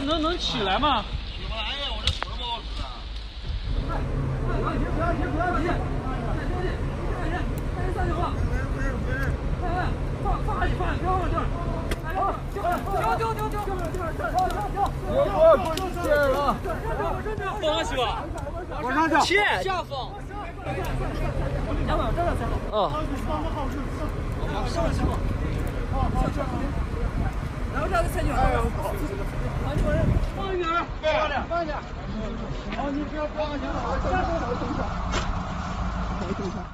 能起来吗？ 起不来呀，我这腿不好使啊。 放下去吧， 往上跳， 下放。 然后这样子才有。 放一点，放点，放点。好，你不要放下，下手等一下。等一下。